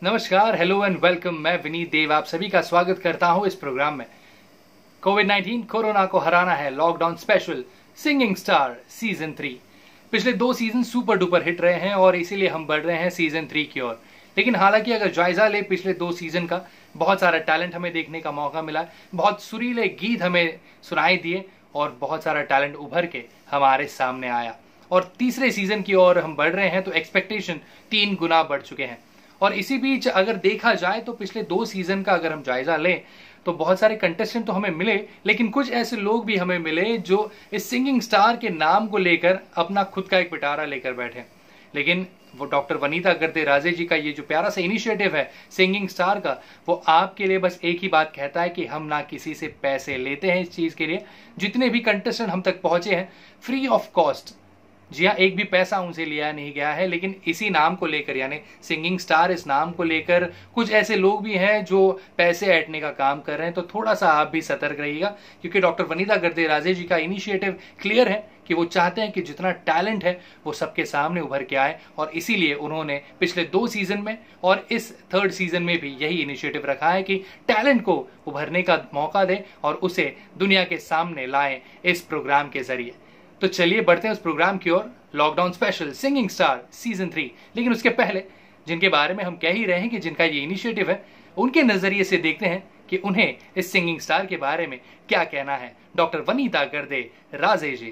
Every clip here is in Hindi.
नमस्कार, हेलो एंड वेलकम। मैं विनीत देव आप सभी का स्वागत करता हूं इस प्रोग्राम में। कोविड-19 कोरोना को हराना है, lockdown special singing star season 3। पिछले 2 सीजन सुपर डुपर हिट रहे हैं और इसीलिए हम बढ़ रहे हैं सीजन 3 की ओर। लेकिन हालांकि अगर जायजा ले पिछले 2 सीजन का, बहुत सारा टैलेंट हमें देखने का मौका मिला, बहुत सुरीले गीत हमें सुनाई दिए और बहुत सारा टैलेंट उभर के हमारे सामने आया। और तीसरे सीजन की ओर हम बढ़ रहे हैं तो एक्सपेक्टेशन 3 गुना बढ़ चुके हैं। और इसी बीच अगर देखा जाए तो पिछले 2 सीजन का अगर हम जायजा लें तो बहुत सारे कंटेस्टेंट तो हमें मिले, लेकिन कुछ ऐसे लोग भी हमें मिले जो इस सिंगिंग स्टार के नाम को लेकर अपना खुद का एक पिटारा लेकर बैठे। लेकिन वो डॉक्टर वनीता गर्दे-राजे जी का ये जो प्यारा सा इनिशिएटिव है सिंगिंग स्टार का, वो आपके लिए बस एक ही बात कहता है कि हम ना किसी से पैसे लेते हैं इस चीज के लिए। जितने भी कंटेस्टेंट हम तक पहुंचे हैं फ्री ऑफ कॉस्ट। जी हाँ, एक भी पैसा उनसे लिया नहीं गया है, लेकिन इसी नाम को लेकर यानी सिंगिंग स्टार इस नाम को लेकर कुछ ऐसे लोग भी हैं जो पैसे ऐंठने का काम कर रहे हैं। तो थोड़ा सा आप भी सतर्क रहिएगा, क्योंकि डॉक्टर वनीता गर्दे-राजे जी का इनिशिएटिव क्लियर है कि वो चाहते हैं कि जितना टैलेंट है वो सबके सामने उभर के आए। और इसीलिए उन्होंने पिछले 2 सीजन में और इस 3rd सीजन में भी यही इनिशिएटिव रखा है कि टैलेंट को उभरने का मौका दें और उसे दुनिया के सामने लाएं इस प्रोग्राम के जरिए। तो चलिए बढ़ते हैं उस प्रोग्राम की ओर, lockdown special singing star season 3। लेकिन उसके पहले जिनके बारे में हम कह ही रहे हैं कि जिनका ये इनिशिएटिव है, उनके नजरिए से देखते हैं कि उन्हें इस सिंगिंग स्टार के बारे में क्या कहना है। डॉक्टर वनीता गर्दे-राजे जी।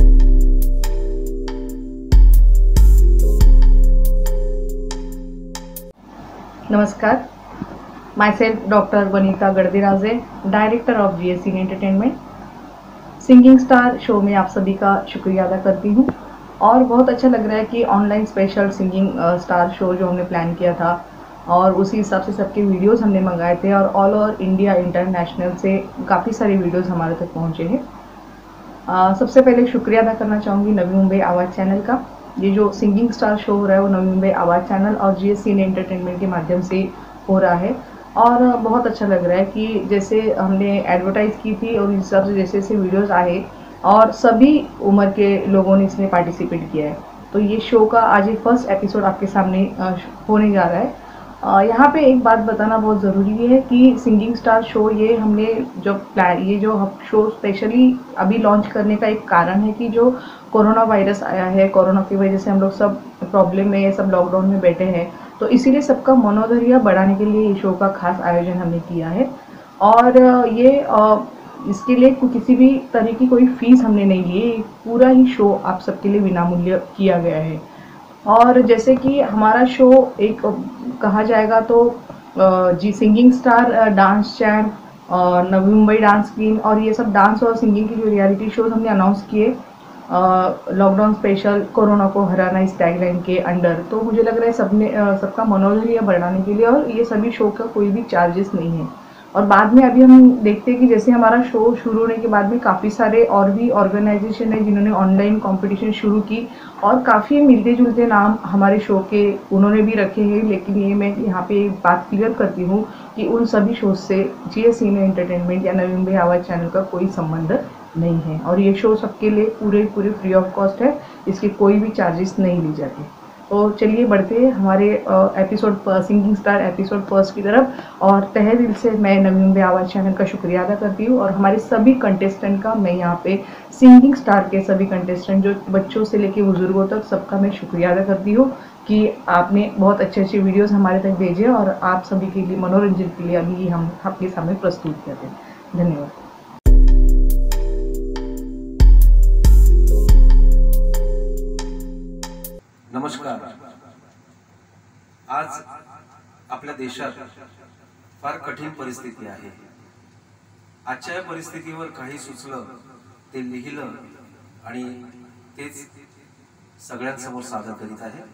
नमस्कार, myself doctor Vanita Garde Raje, director of GS in entertainment. Singing star show में आप सभी का शुक्रिया अदा करती हूँ और बहुत अच्छा लग रहा है कि online special singing star show जो हमने प्लान किया था और उसी हिसाब से सबके वीडियोस हमने मंगाए थे और ऑल ओवर इंडिया इंटरनेशनल से काफ़ी सारे वीडियोस हमारे तक पहुँचे हैं। सबसे पहले शुक्रिया अदा करना चाहूँगी नवी मुंबई आवाज़ चैनल का। ये जो सिंगिंग स्टार शो हो रहा है वो नवी मुंबई आवाज़ चैनल और GS इन एंटरटेनमेंट के माध्यम से हो रहा है और बहुत अच्छा लग रहा है कि जैसे हमने एडवर्टाइज़ की थी और इस हिसाब से जैसे जैसे वीडियोस आए और सभी उम्र के लोगों ने इसमें पार्टिसिपेट किया है। तो ये शो का आज एक फर्स्ट एपिसोड आपके सामने होने जा रहा है। यहाँ पे एक बात बताना बहुत ज़रूरी है कि सिंगिंग स्टार शो ये हमने ये जो शो स्पेशली अभी लॉन्च करने का एक कारण है कि जो कोरोना वायरस आया है, कोरोना की वजह से हम लोग सब प्रॉब्लम में, सब लॉकडाउन में बैठे हैं, तो इसीलिए सबका मनोधैर्य बढ़ाने के लिए ये शो का खास आयोजन हमने किया है। और ये इसके लिए किसी भी तरह की कोई फीस हमने नहीं ली, पूरा ही शो आप सबके लिए विनामूल्य किया गया है। और जैसे कि हमारा शो एक कहा जाएगा तो G singing star, dance champ, Navi Mumbai dance queen और ये सब डांस और सिंगिंग की जो रियलिटी शोज हमने अनाउंस किए लॉकडाउन स्पेशल कोरोना को हराना इस टैगलाइन के अंडर, तो मुझे लग रहा है सबका मनोधैर्य बढ़ाने के लिए, और ये सभी शो का कोई भी चार्जेस नहीं है। और बाद में अभी हम देखते हैं कि जैसे हमारा शो शुरू होने के बाद भी काफ़ी सारे और भी ऑर्गेनाइजेशन है जिन्होंने ऑनलाइन कंपटीशन शुरू की और काफ़ी मिलते जुलते नाम हमारे शो के उन्होंने भी रखे हैं। लेकिन ये मैं यहाँ पे एक बात क्लियर करती हूँ कि उन सभी शोज से GS इन एंटरटेनमेंट या नवी मुंबई आवाज़ चैनल का कोई संबंध नहीं है और ये शो सबके लिए पूरे फ्री ऑफ कॉस्ट है, इसके कोई भी चार्जेस नहीं ली जाती। तो चलिए बढ़ते हैं हमारे episode singing star episode first की तरफ। और तहे दिल से मैं नवी मुंबई आवाज़ चैनल का शुक्रिया अदा करती हूँ और हमारे सभी कंटेस्टेंट का, मैं यहाँ पे सिंगिंग स्टार के सभी कंटेस्टेंट जो बच्चों से लेके बुजुर्गों तक सबका मैं शुक्रिया अदा करती हूँ कि आपने बहुत अच्छे अच्छे वीडियोस हमारे तक भेजे और आप सभी के लिए मनोरंजन के लिए अभी हम आपके सामने प्रस्तुत करते हैं। धन्यवाद। नमस्कार। आज आपल्या देशात फार कठीण परिस्थिती आहे। आजच्या परिस्थितीवर काही सुचलं ते लिहिलं आणि तेच सगळ्यांसमोर सादर करीत आहे।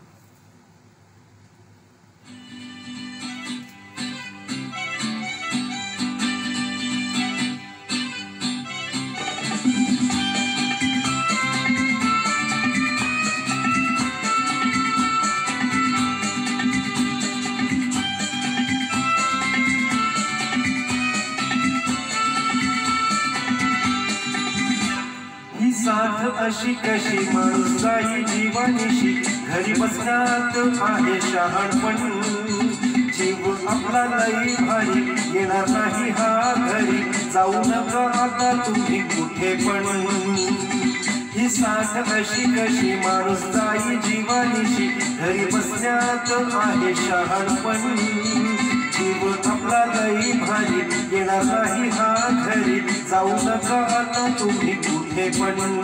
साथ अशी कशी माणसाई जीवानीशी, घरी बसण्यात आहे शहाणपण, जीव आपला लई भारी येणार नाही हा घरी जाऊ नका आता तुम्ही कुठे पण ही साथ अशी कशी माणूस जाई जीवानिशी घरी बसण्यात आहे शहाणपण जीव आपला लई भारी येणार नाही हा घरी जाऊ नका आता तुम्ही कुठे पण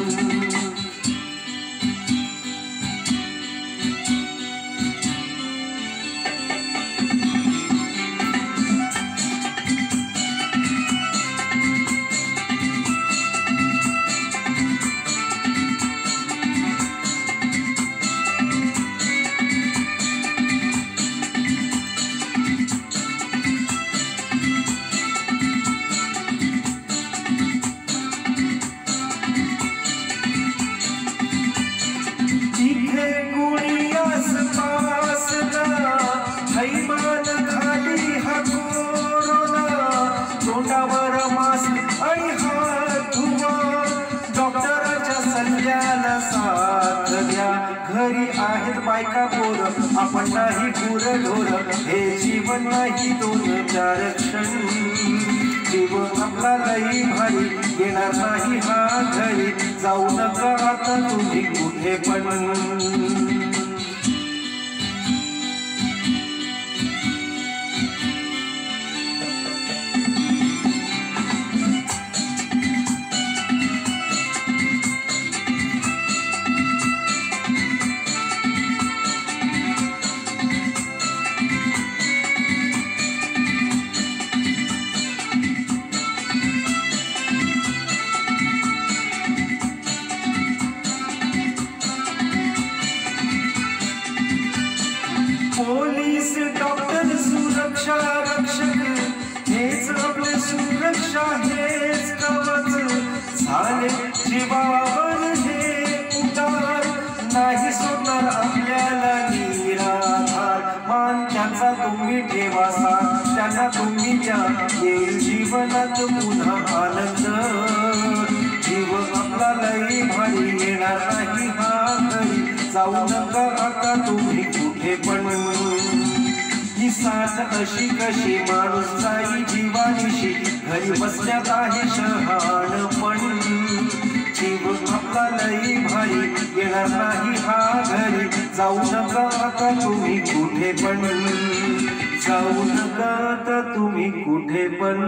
घरी आहेत बायका पोर आपण नाही गुर ढोर हे जीवन नाही 2-4 क्षण जीव आपला लई भारी येणार नाही हा घरी जाऊ नका आता तुम्ही कुठे पण पोलीस डॉक्टर सुरक्षा रक्षक हेच आपले सुरक्षा हेच कवच झाले जीवावर हे उतार नाही सोडणार आपल्याला निराधार मान त्यांचा तुम्ही ठेवा साथ त्यांना तुम्ही द्या येईल जीवनात पुन्हा आनंद जीव आपला लई भारी येणार नाही हा घरी जाऊ नका आता तुम्ही कुठे पण ही साथ अशी कशी माणूस जाई जीवानिशी घरी बसण्यात आहे शहाणपण जीव आपला लई भारी येणार नाही हा घरी जाऊ नका आता तुम्ही कुठे पण जाऊ नका आता तुम्ही कुठे पण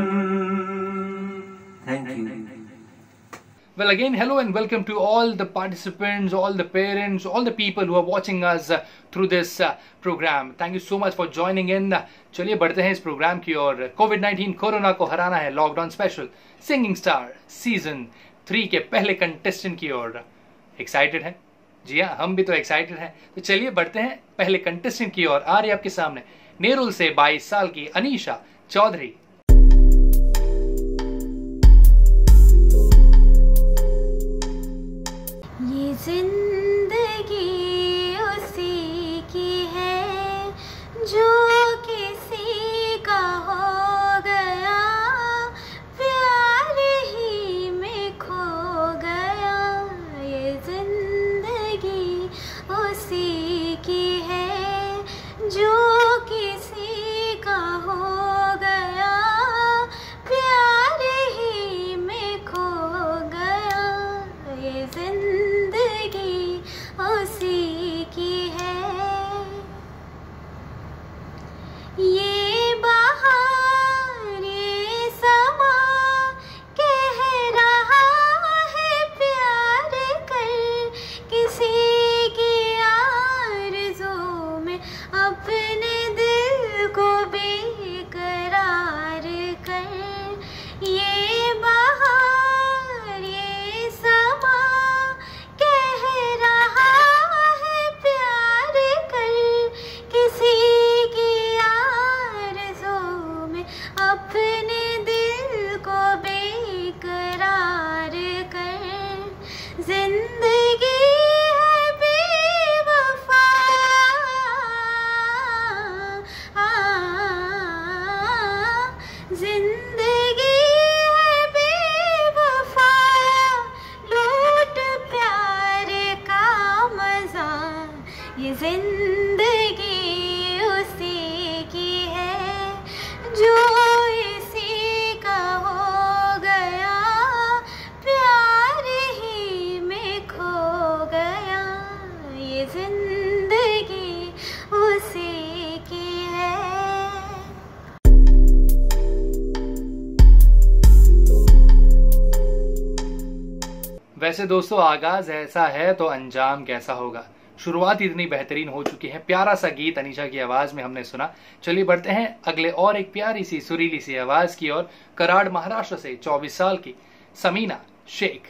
thank you Well, again, hello and welcome to all the participants, all the parents, all the people who are watching us through this program. Thank you so much for joining in. चलिए बढ़ते हैं इस प्रोग्राम की ओर। कोविड-19 कोरोना को हराना है lockdown special singing star season 3 के पहले कंटेस्टेंट की ओर। एक्साइटेड है? जी हाँ, हम भी तो एक्साइटेड हैं। तो चलिए बढ़ते हैं पहले कंटेस्टेंट की ओर। आ रही आपके सामने नेरुल से 22 साल की अनीशा चौधरी। जिंदगी उसी की है जो किसी का हो गया प्यार ही में खो गया ये जिंदगी उसी की है जो किसी का हो गया प्यार ही में खो गया ये जिंदगी उसी की है ये बहार ये समा कह रहा है प्यार कर किसी की आरज़ू में अपने दिल को बेकरार कर ये बहार ये समा कह रहा है प्यार कर किसी की आरज़ू में अपने दिल को बेकरार कर जिंदगी है बेवफा जिंदगी है बेवफा लूट प्यार का मजा ये जिंदगी उसी की वैसे दोस्तों आगाज ऐसा है तो अंजाम कैसा होगा। शुरुआत इतनी बेहतरीन हो चुकी है। प्यारा सा गीत अनीशा की आवाज में हमने सुना। चलिए बढ़ते हैं अगले और एक प्यारी सी सुरीली सी आवाज की ओर। कराड़ महाराष्ट्र से 24 साल की समीना शेख।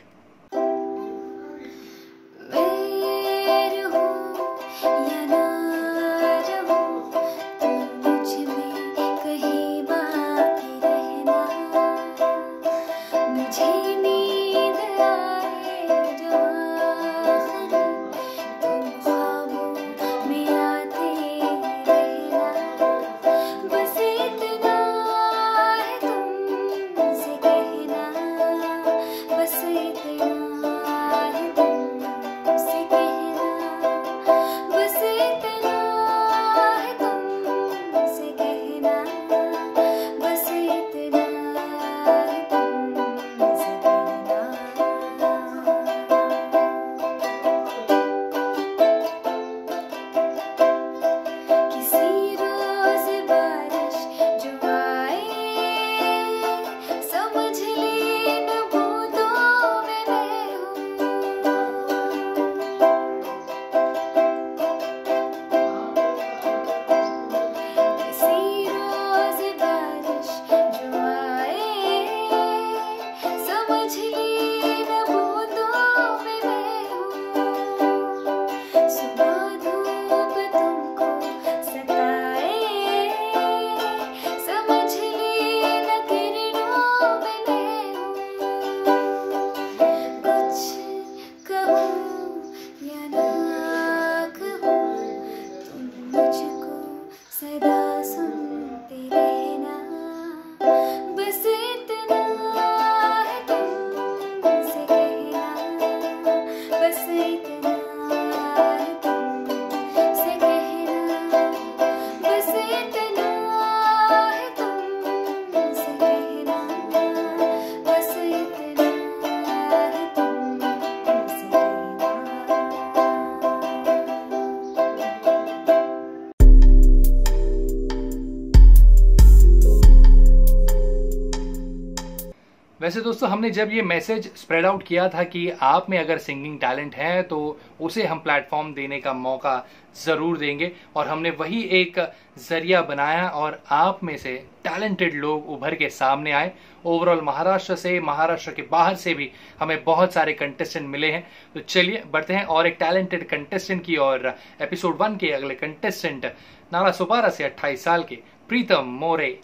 वैसे दोस्तों हमने जब ये मैसेज स्प्रेड आउट किया था कि आप में अगर सिंगिंग टैलेंट है तो उसे हम प्लेटफॉर्म देने का मौका जरूर देंगे, और हमने वही एक जरिया बनाया और आप में से टैलेंटेड लोग उभर के सामने आए। ओवरऑल महाराष्ट्र से, महाराष्ट्र के बाहर से भी हमें बहुत सारे कंटेस्टेंट मिले हैं। तो चलिए बढ़ते हैं और एक टैलेंटेड कंटेस्टेंट की और एपिसोड 1 के अगले कंटेस्टेंट नालासोपारा से 28 साल के प्रीतम मोरे।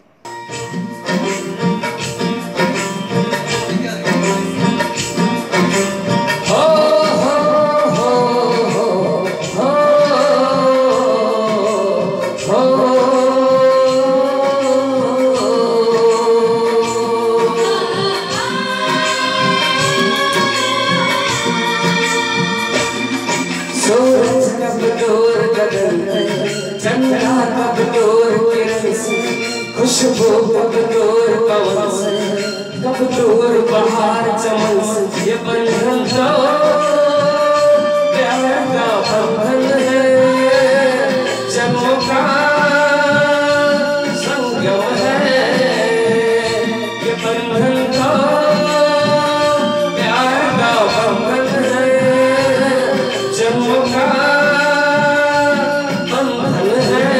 खुशबू कब दूर पवन से, कब दूर बहार चमन से, ये बंधन तो प्यार का बंधन है, जन्मों का संगम है, ये बंधन तो प्यार का बंधन है, जन्मों का बंधन है।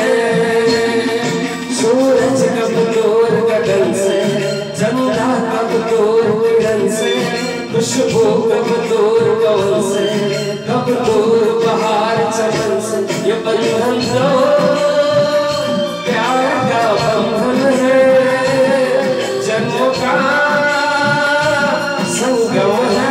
सूरज कब दूर गगन से, चंद्रा कब दूर किरण से, खुशबू कब दूर पवन से, कब दूर बहार चमन से, ये बंधन तो प्यार का बंधन है, जन्मों का संगम है।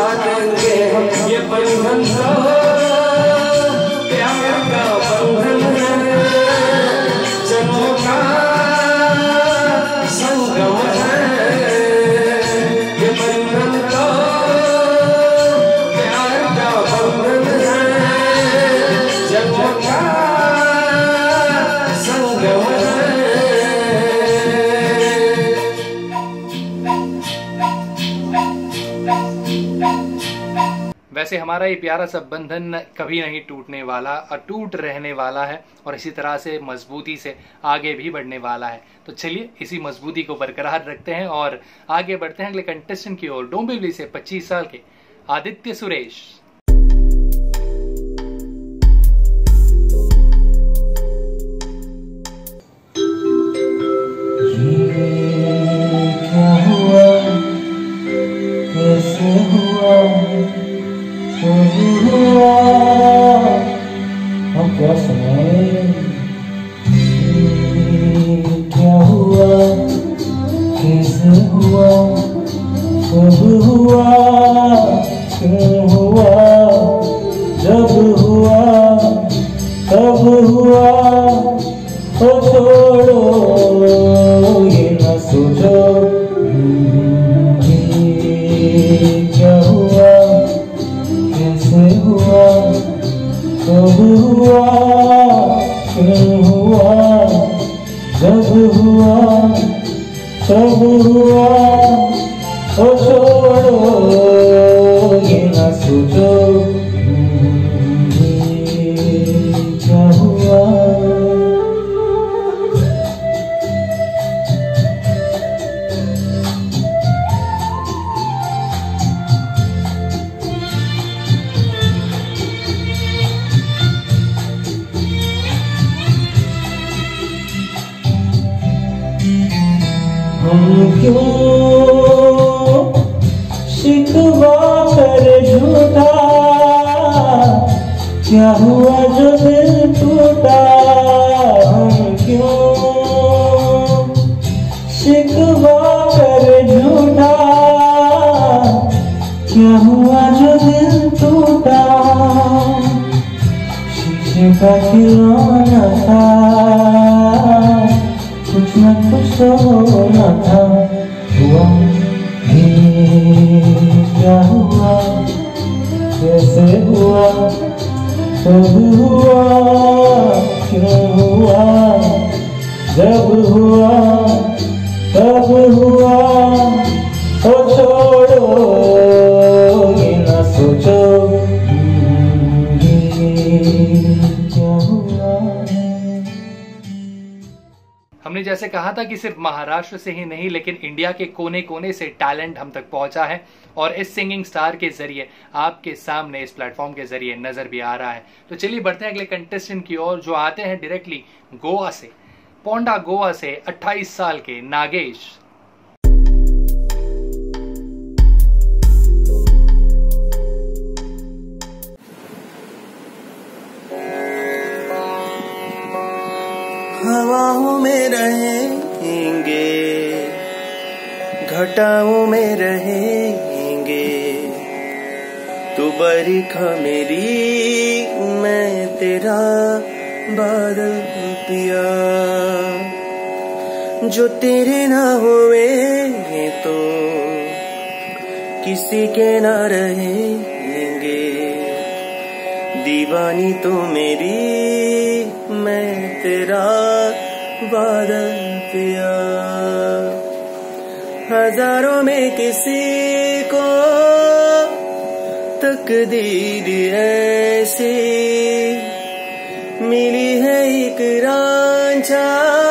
निभाएंगे हम ये बंधन तो प्यार का बंधन है, जन्मों का संगम है, ये बंधन तो प्यार का बंधन है, जन्मों का संगम है। वैसे हमारा ये प्यारा सा बंधन कभी नहीं टूटने वाला, अटूट रहने वाला है और इसी तरह से मजबूती से आगे भी बढ़ने वाला है। तो चलिए इसी मजबूती को बरकरार रखते हैं और आगे बढ़ते हैं अगले कंटेस्टेंट की ओर। डोंबिवली से 25 साल के आदित्य सुरेश। क्या हुआ, कैसे हुआ, हम क्या सुनाए? क्या हुआ, कैसे हुआ, कब हुआ, क्यों हुआ, जब हुआ, कब हुआ, ओ छोड़ो ये न सोचो। क्या हुआ, कैसे हुआ, कब हुआ, क्यों हुआ, जब हुआ, कब हुआ, ओ छोड़ो ये न सोचो। क्या हुआ, हम क्यों शिकवा कर झूठा, क्या हुआ जो दिल टूटा। हम क्यों शिकवा कर झूठा, क्या हुआ जो दिल टूटा। शीशे का खिलौना था, कुछ न कुछ तो होना था। हुआ क्या हुआ, कैसे हुआ, कब हुआ, क्यों हुआ, जब हुआ, कब हुआ, ओ छोड़ो ये न सोचो। क्या हुआ। हमने जैसे कहा था कि सिर्फ महाराष्ट्र से ही नहीं लेकिन इंडिया के कोने कोने से टैलेंट हम तक पहुंचा है और इस सिंगिंग स्टार के जरिए आपके सामने इस प्लेटफॉर्म के जरिए नजर भी आ रहा है। तो चलिए बढ़ते हैं अगले कंटेस्टेंट की ओर जो आते हैं डायरेक्टली गोवा से, पोंडा गोवा से 28 साल के नागेश। हवाओं में रहेंगे, घटाओं में रहेंगे, तू बरखा मेरी, मैं तेरा बादल पिया। जो तेरे ना हुए तो किसी के ना रहेंगे, दीवानी तो मेरी, मैं तेरा बादल पिया। हजारों में किसी को तकदीर ऐसी मिली है, एक रांझा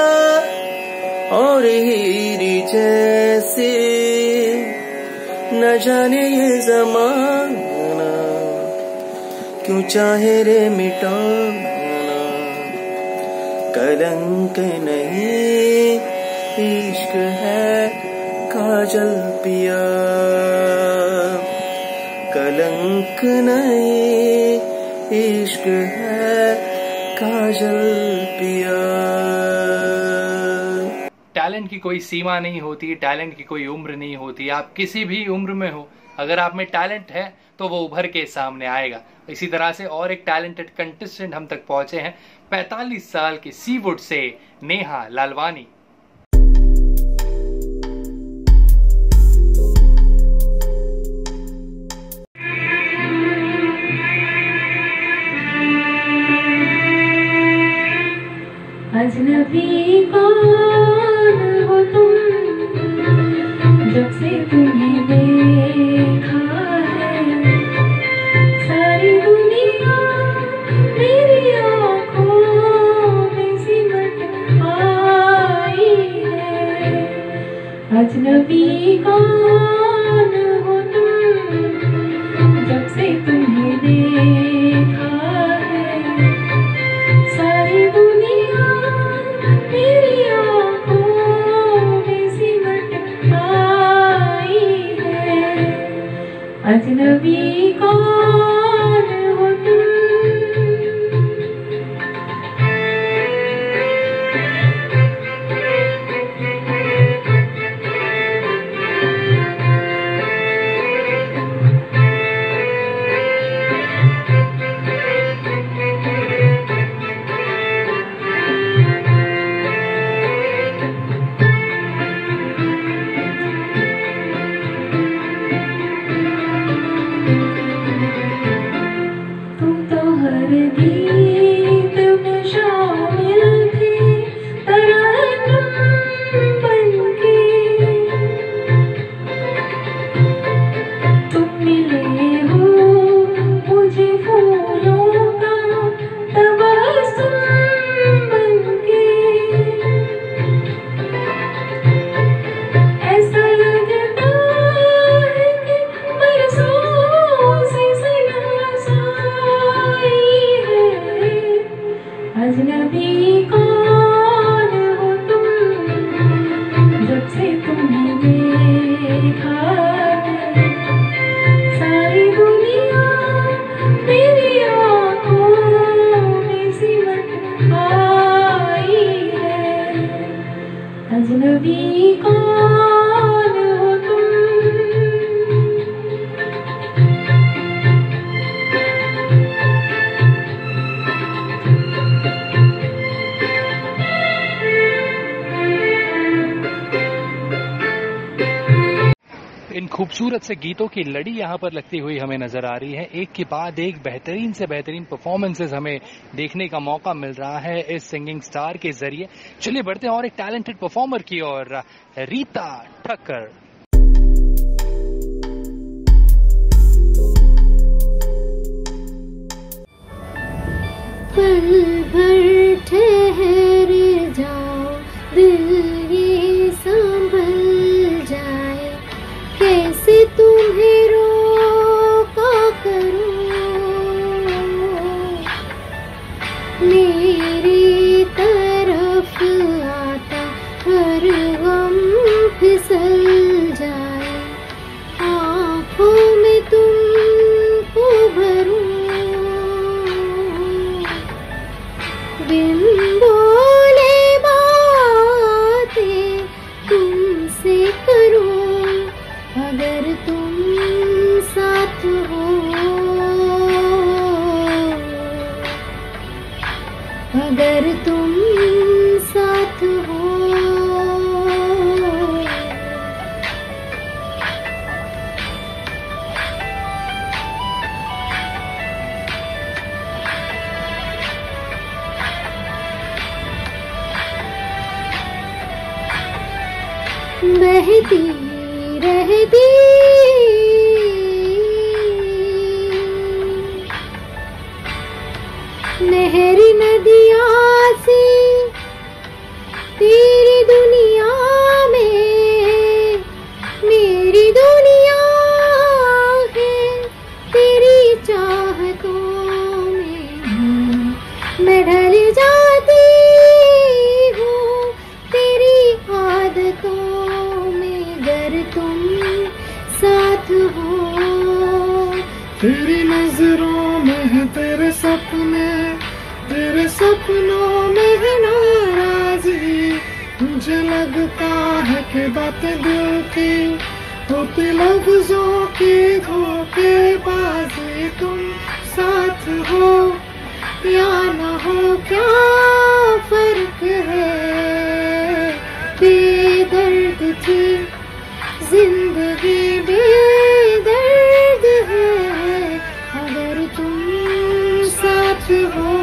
और हीरी जैसी। न जाने ये ज़माना क्यों चाहे रे मिटाना, कलंक नहीं इश्क है काजल पिया। कलंक नहीं इश्क है काजल पिया। टैलेंट की कोई सीमा नहीं होती, टैलेंट की कोई उम्र नहीं होती। आप किसी भी उम्र में हो, अगर आप में टैलेंट है तो वो उभर के सामने आएगा। इसी तरह से और एक टैलेंटेड कंटेस्टेंट हम तक पहुंचे हैं, 45 साल की सीवुड से नेहा लालवानी। अजनबी कौन हो तुम, जब से तुम्हें देखा है सारी दुनिया मेरी आँखों में सिमट आई है। अजनबी कौन हो तुम, जब से तुम्हें देखा है सारी दुनिया मेरी आँखों में सिमट आई है। अजनबी कौन हो तुम। गीत में शामिल थे तरन्नुम बनके, तुम मिले हो मुझे फूलों का तबस्सुम बनके। ऐसा लगता है कि बरसों से अजनबी कौन हो तुम, जब से तुम्हें देखा है सारी दुनिया मेरी आँखों में सिमट आई है। अजनबी कौन हो तुम। इन खूबसूरत से गीतों की लड़ी यहाँ पर लगती हुई हमें नजर आ रही है। एक के बाद एक बेहतरीन से बेहतरीन परफॉर्मेंसेस हमें देखने का मौका मिल रहा है इस सिंगिंग स्टार के जरिए। चलिए बढ़ते हैं और एक टैलेंटेड परफॉर्मर की ओर, रीता ठक्कर। पल भर ठहर जाओ, दिल ये संभल जाए, कैसे तुम्हें रोका करूं, मेरी तरफ आता हर गम फिसल जाए, आँखों में तुमको भरूं, बिन बोले बातें तुमसे करूं, अगर तुम साथ हो, अगर तुम साथ हो। बहती रहती नहरी नदियाँ सी तेरी दुनिया में, मेरी दुनिया है तेरी चाहतों में, मैं ढल जाती हूँ तेरी आदतों में, अगर तुम साथ हो। तेरी नजरों में है तेरे सपने, तेरे सपनों में है नाराजगी, मुझे लगता है कि बातें दिल की होते लफ्जों के धोखेबाज तुम साथ हो या न हो क्या फर्क है। बेदर्द थी जिंदगी बेदर्द है अगर तुम साथ हो,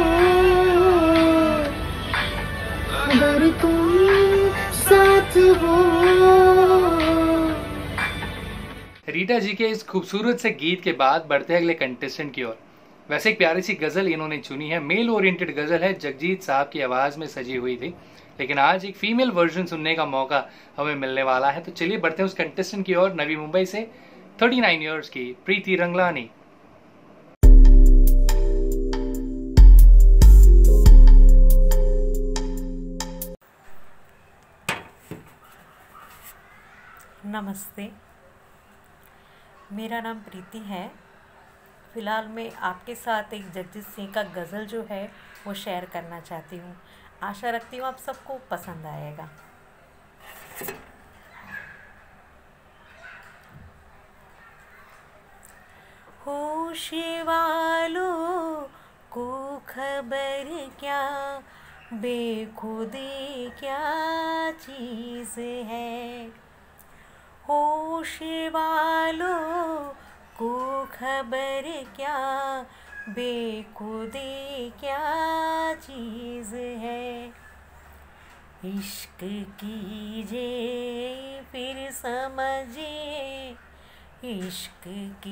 अगर तुम साथ हो। रीटा जी के इस खूबसूरत से गीत के बाद बढ़ते हैं अगले कंटेस्टेंट की ओर। वैसे एक प्यारी सी गजल इन्होंने चुनी है, मेल ओरिएंटेड गजल है, जगजीत साहब की आवाज में सजी हुई थी, लेकिन आज एक फीमेल वर्जन सुनने का मौका हमें मिलने वाला है। तो चलिए बढ़ते हैं उस कंटेस्टेंट की ओर, नवी मुंबई से 39 इयर्स की प्रीति रंगलानी। नमस्ते, मेरा नाम प्रीति है। फ़िलहाल मैं आपके साथ एक जगजीत सिंह का गज़ल जो है वो शेयर करना चाहती हूँ। आशा रखती हूँ आप सबको पसंद आएगा। होश वालों को खबर क्या, बेखुदी क्या चीज़ है। होश वालों को खबर क्या, बेखुदी क्या चीज़ है। इश्क कीजिए फिर समझिए, इश्क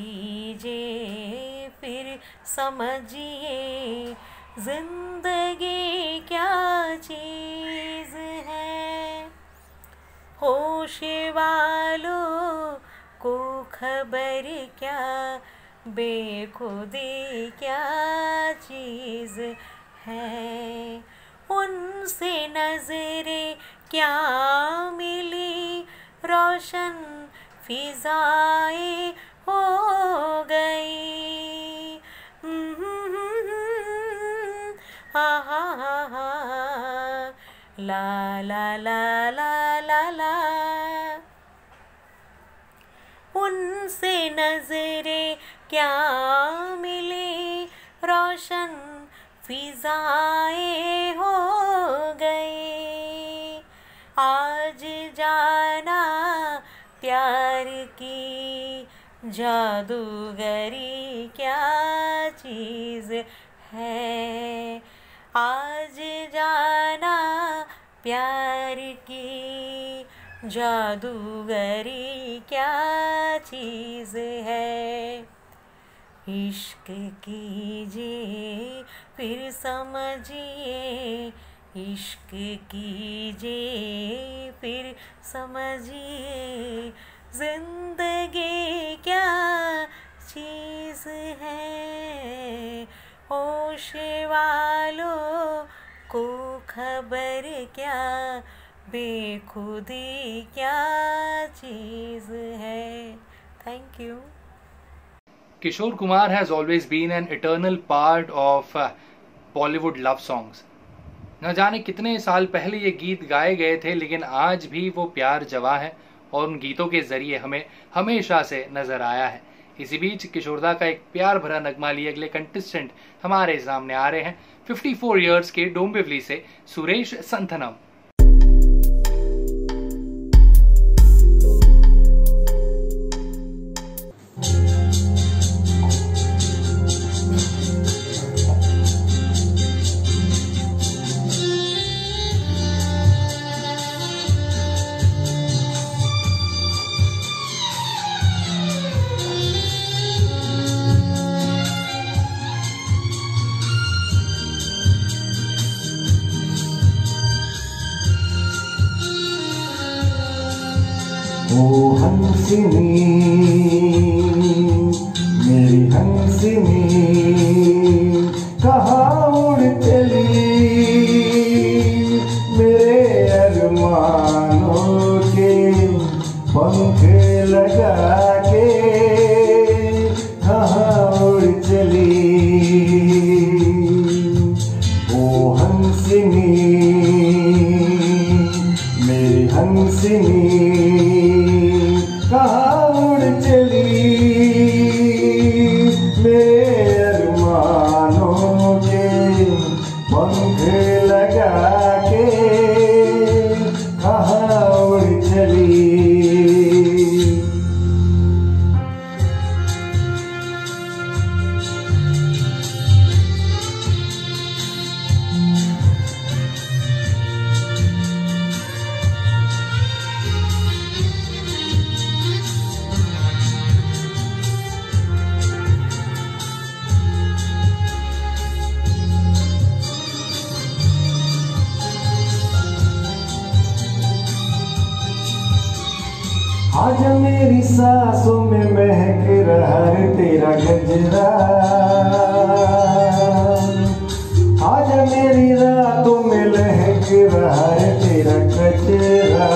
कीजिए फिर समझिए, जिंदगी क्या चीज़ है। होश वालों को खबर क्या, बेखुदी क्या चीज़ है। उनसे नजरें क्या मिली, रोशन फिजाएं हो गई। ला ला ला ला ला ला। उनसे नजरें क्या मिली, रोशन फिजाएं हो गई। आज जाना प्यार की जादूगरी क्या चीज़ है। आज जाना प्यार की जादूगरी क्या चीज़ है। इश्क कीजिए फिर समझिए, इश्क कीजिए फिर समझिए, जिंदगी क्या चीज़ है। होश वालों को खबर क्या, बेखुदी क्या चीज़ है। Thank you. Kishore Kumar has always been an eternal part of Bollywood love songs. न जाने कितने साल पहले ये गीत गाए गए थे, लेकिन आज भी वो प्यार जवां है और उन गीतों के जरिए हमें हमेशा से नजर आया है। इसी बीच किशोरदा का एक प्यार भरा नगमा लिए अगले कंटेस्टेंट हमारे सामने आ रहे हैं 54 इयर्स के डोंबिवली से सुरेश संथनम। ओ हंसिनी मेरी हंसिनी, कहाँ उड़ चली मेरे अरमानों के पंख लगा के, कहाँ उड़ चली। ओ हंसिनी मेरी हंसिनी, कहाँ सांसों में महक रहा है तेरा गजरा, आजा मेरी रातों में लहक रहा है तेरा कचरा,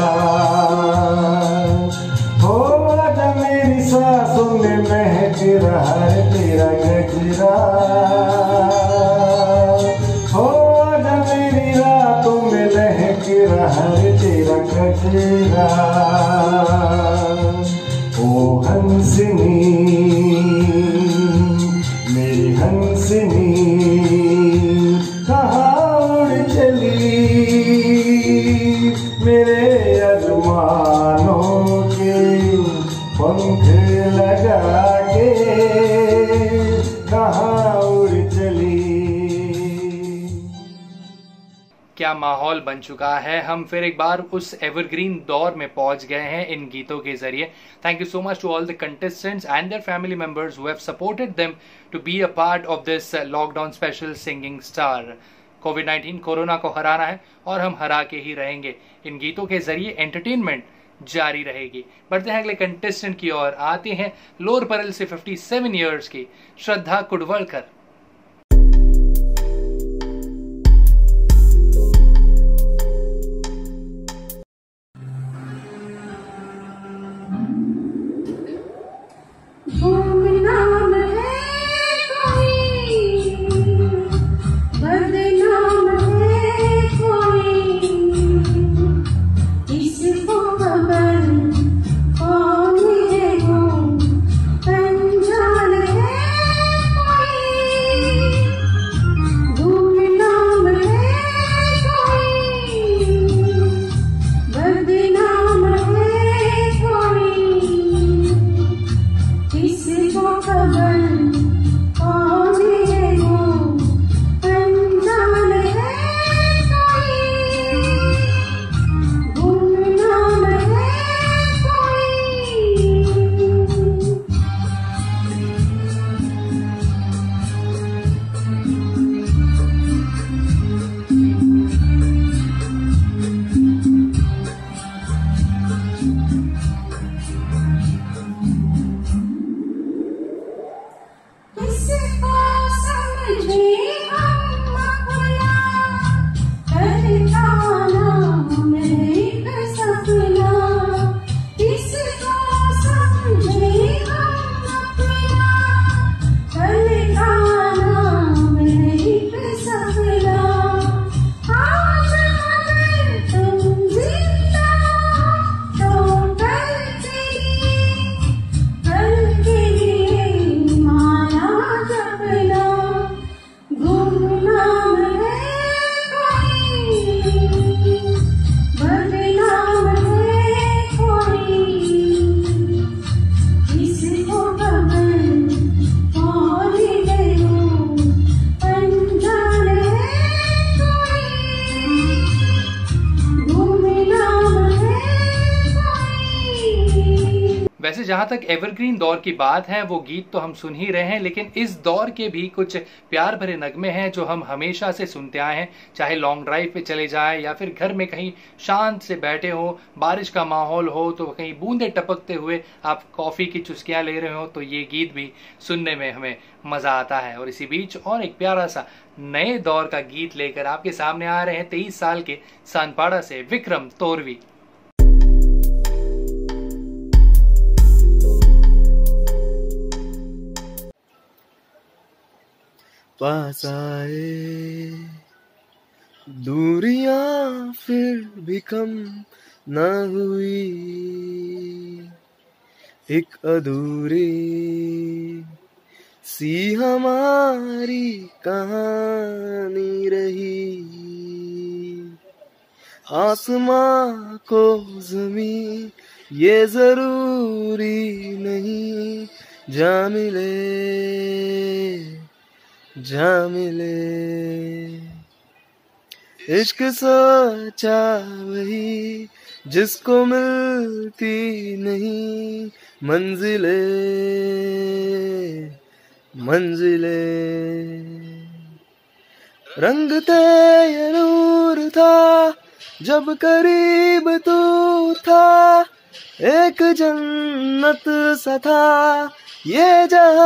हो आजा मेरी सांसों में महक रहा है तेरा गजरा, हो आजा मेरी रातों में लहक रहा है तेरा कचरा। ओ हंसनी मेरी हंसनी कहाँ उड़ चली, मेरे अरमानों के पंख लगा के कहाँ उड़ चली। क्या माहौल बन चुका है, हम फिर एक बार उस एवरग्रीन दौर में पहुंच गए हैं इन गीतों के जरिए। Thank you so much to all the contestants and their family members who have supported them to be a part of this lockdown special singing star. कोविड-19 कोरोना को हराना है और हम हरा के ही रहेंगे। इन गीतों के जरिए एंटरटेनमेंट जारी रहेगी। बढ़ते हैं अगले कंटेस्टेंट की ओर, आते हैं लोअर परल से 57 इयर्स की श्रद्धा कुडवलकर। गुमनाम है कोई, बदनाम है कोई, इसको खबर कौन है वो, अनजान है कोई, गुमनाम है कोई, बदनाम है कोई, इसको खबर कौन है वो, अनजान है कोई, गुमनाम है कोई। किसको समझे हम अपना, करता नाम एक सपना, किसको समझे हम अपना, करता नाम एक सपना, आज अगर तुम जिंदा तो कल के लिए माला जपना, गुमनाम है कोई, बदनाम है कोई, इसको खबर कौन है वो, अनजान है कोई, गुमनाम है कोई। वैसे जहां तक एवरग्रीन दौर की बात है, वो गीत तो हम सुन ही रहे हैं, लेकिन इस दौर के भी कुछ प्यार भरे नगमे हैं जो हम हमेशा से सुनते आए हैं। चाहे लॉन्ग ड्राइव पे चले जाएं या फिर घर में कहीं शांत से बैठे हो, बारिश का माहौल हो, तो कहीं बूंदे टपकते हुए आप कॉफी की चुस्कियां ले रहे हो, तो ये गीत भी सुनने में हमें मजा आता है। और इसी बीच और एक प्यारा सा नए दौर का गीत लेकर आपके सामने आ रहे हैं 23 साल के सानपाड़ा से विक्रम तोरवी। पास आए दूरियां फिर भी कम ना हुई, एक अधूरी सी हमारी कहानी रही, आसमां को ज़मीं ये जरूरी नहीं, जा मिले जा मिले, इश्क सच्चा वही जिसको मिलती नहीं मंजिले मंजिले, रंग थे ये नूर था जब करीब तू था, एक जन्नत सा था ये जहां,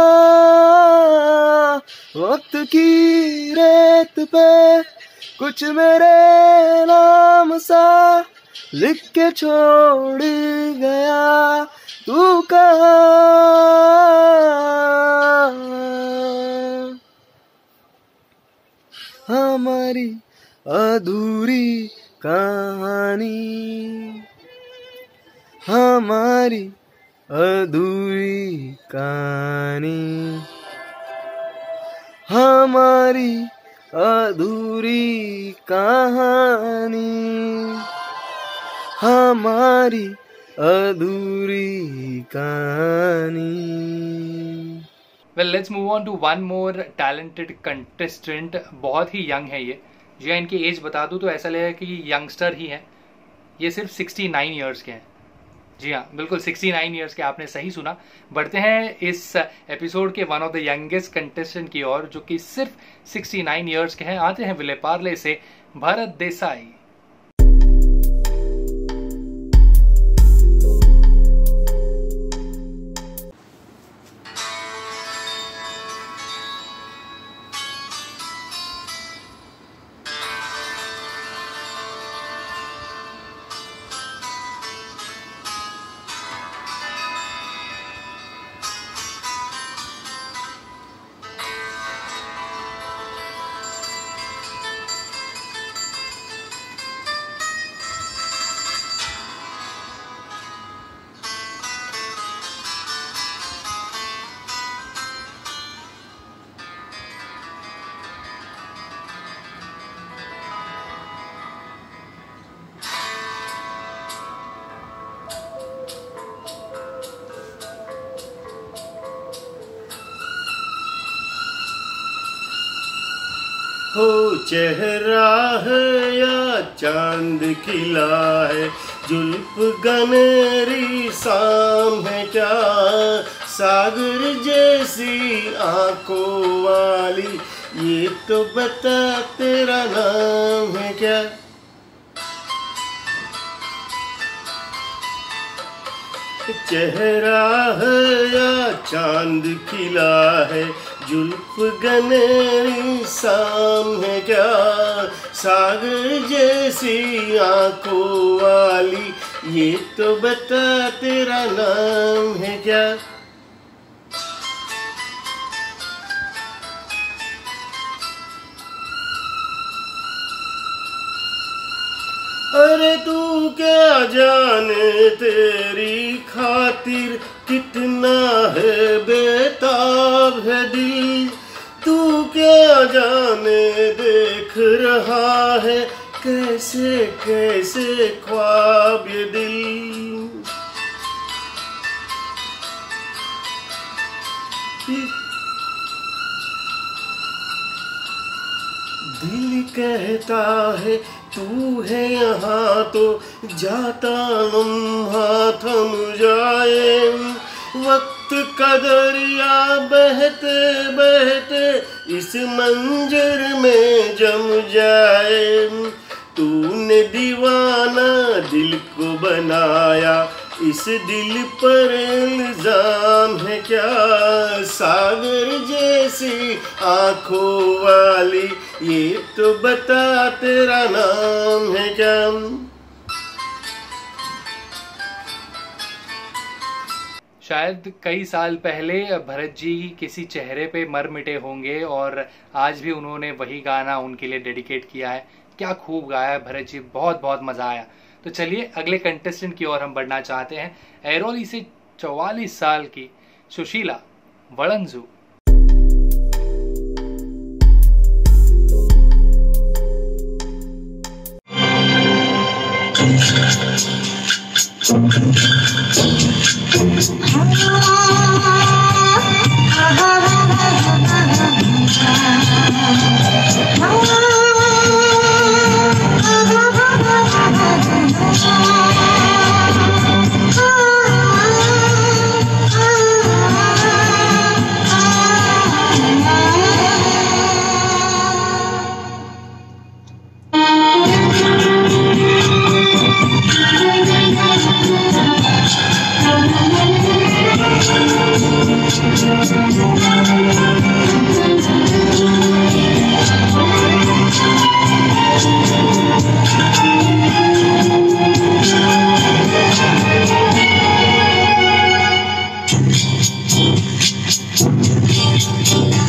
वक्त की रेत पे कुछ मेरे नाम सा लिख के छोड़ गया तू कहाँ। हमारी अधूरी कहानी, हमारी अधूरी कहानी, हमारी अधूरी कहानी, हमारी अधूरी कहानी। Well, let's move on to one more talented contestant. बहुत ही यंग है ये। जी हाँ, इनकी एज बता दूँ तो ऐसा लगेगा कि यंगस्टर ही है। ये सिर्फ 69 ईयर्स के हैं। जी हाँ, बिल्कुल 69 ईयर्स के, आपने सही सुना। बढ़ते हैं इस एपिसोड के one of the youngest contestant की ओर, जो कि सिर्फ 69 ईयर्स के हैं। आते हैं विले पार्ले से भरत देसाई। हो चेहरा है या चांद खिला है, जुल्फ गनेरी शाम है क्या, सागर जैसी आंखों वाली, ये तो बता तेरा नाम है क्या। चेहरा है या चांद खिला है, जुल्फ गनेरी शाम है क्या, सागर जैसी आंखों वाली, ये तो बता तेरा नाम है क्या। अरे तू क्या जाने तेरी खातिर कितना है बेताब है दिल, तू क्या जाने देख रहा है कैसे कैसे ख्वाब ये दिल। दिल कहता है तू है यहाँ तो जाता लम्हा थम जाए, वक्त का दरिया बहते बहते इस मंजर में जम जाए। तूने दीवाना दिल को बनाया, इस दिल पर इल्जाम है क्या, सागर जैसी आंखों वाली, ये तो बता तेरा नाम है क्या। शायद कई साल पहले भरत जी किसी चेहरे पे मर मिटे होंगे और आज भी उन्होंने वही गाना उनके लिए डेडिकेट किया है। क्या खूब गाया है भरत जी, बहुत बहुत मजा आया। तो चलिए अगले कंटेस्टेंट की ओर हम बढ़ना चाहते हैं। ऐरोली से 44 साल की सुशीला वड़ंजू।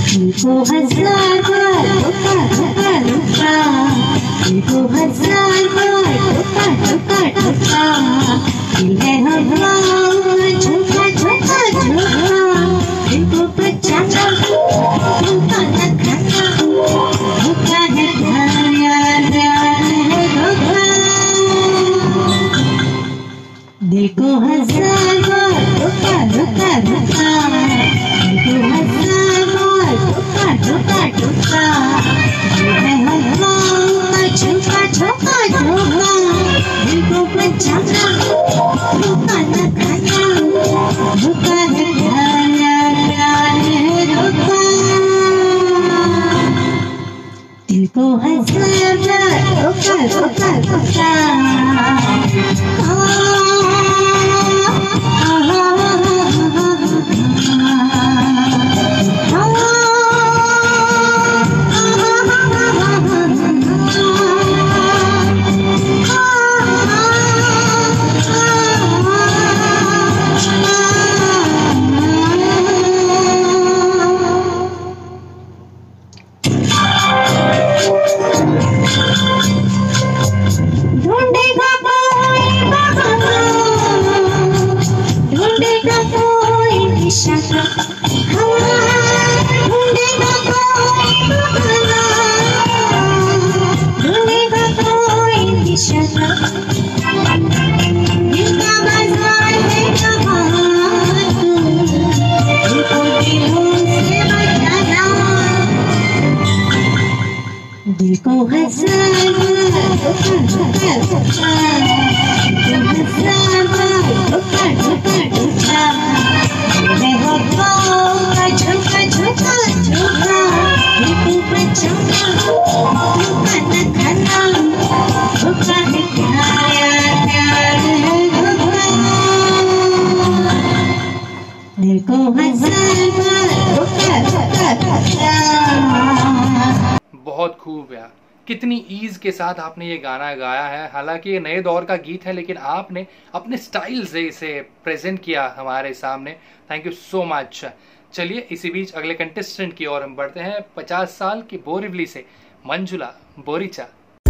तुमको हजार बार धोखा धोखा धोखा, तुमको हजार बार धोखा धोखा धोखा, दिल है हवा झोंका झोंका झोंका, तुमको बचाना धोखा न खाना, धोखा है प्यार यार प्यार है धोखा। देखो हजार बार धोखा धोखा धोखा, देखो हजार बार धोखा धोखा धोखा, दिल है हवा झोंका झोंका झोंका, देखो बचाना धोखा न खाना, धोखा है प्यार यार प्यार है धोखा। दिल को हजार बार धोखा धोखा धोखा, ढूंढेगा कोई बहाना, ढूंढेगा कोई दिशा, ढूंढेगा कोई बहाना, ढूंढेगा कोई दिशा, जिसका बाजार है जहाँ तुमको दिलों से बचाना। दिल को हजार बार धोखा धोखा धोखा, दिल को हजार बार धोखा धोखा धोखा, दिल है हवा झोंका झोंका झोंका, दिल को बचाना धोखा न खाना, धोखा है प्यार यार प्यार है धोखा। दिल को हजार बार धोखा धोखा धोखा। बहुत खूब यार, कितनी ईज के साथ आपने ये गाना गाया है। हालांकि ये नए दौर का गीत है, लेकिन आपने अपने स्टाइल से इसे प्रेजेंट किया हमारे सामने। Thank you so much. चलिए इसी बीच अगले कंटेस्टेंट की ओर हम बढ़ते हैं। 50 साल की बोरिवली से मंजुला बोरिचा।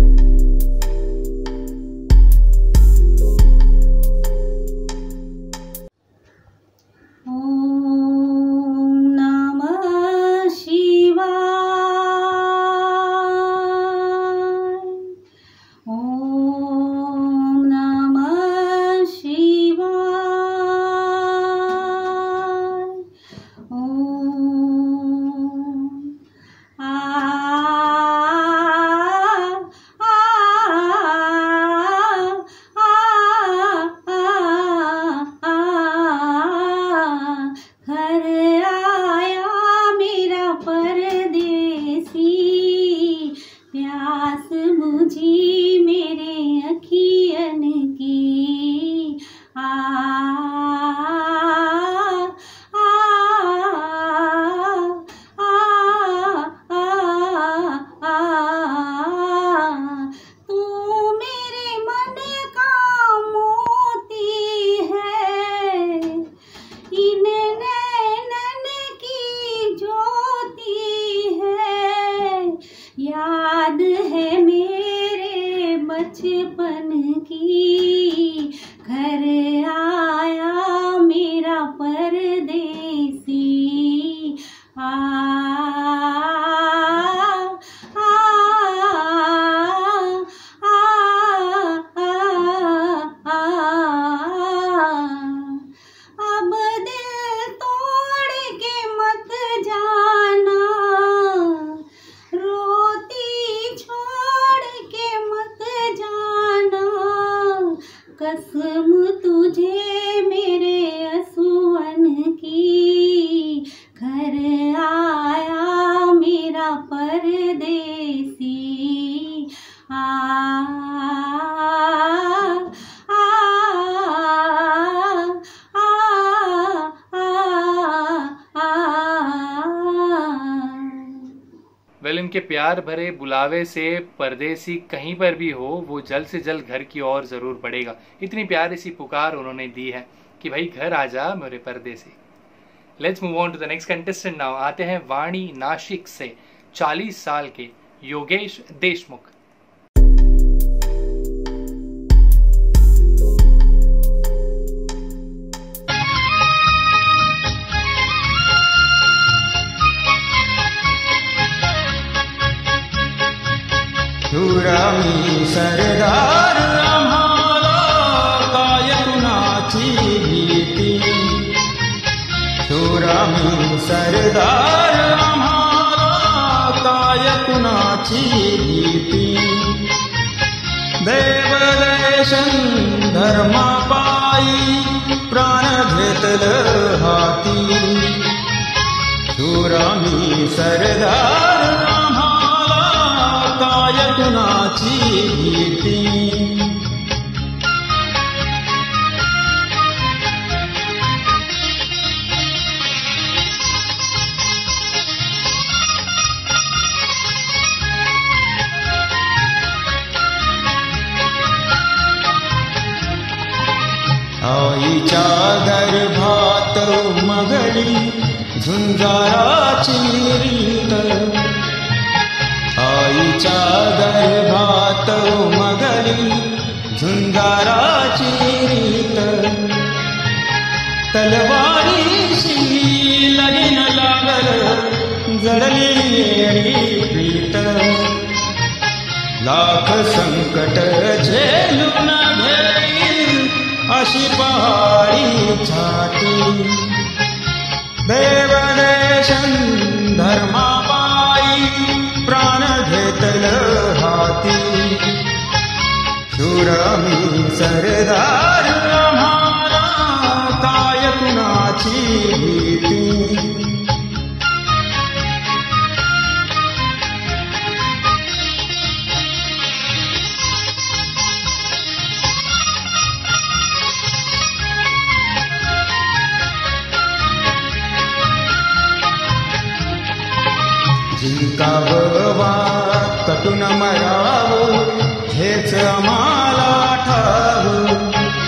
इनके प्यार भरे बुलावे से परदेसी कहीं पर भी हो वो जल्द से जल्द घर की ओर जरूर बढ़ेगा। इतनी प्यारी सी पुकार उन्होंने दी है कि भाई घर आ जा मेरे परदेसी। Let's move on to the next contestant now. आते हैं वाणी नाशिक से 40 साल के योगेश देशमुख। मी सरदार आम्हाला काय कुणाची भीती, मी सरदार आम्हाला काय कुणाची भीती, देवदेशन धर्मापायी प्राण घेतलं हाती, मी सरदार आम्हाला काय कुणाची भीती। आईच्या गर्भात मगली झुंजाराची रीत, आईच्या गर्भात मगली झुंजाराची रीत, तलवारीशी लगीन लागल जडली येडी प्रीत, लाख संकट झेलून घेईल अशी पहाडी छाती, देवदेशन धर्मापायी प्राण घेतलं हाती, मी सरदार आम्हाला काय कुणाची भीती। जिंकावं वा कटून मरावं हेच आम्हाला ठावं,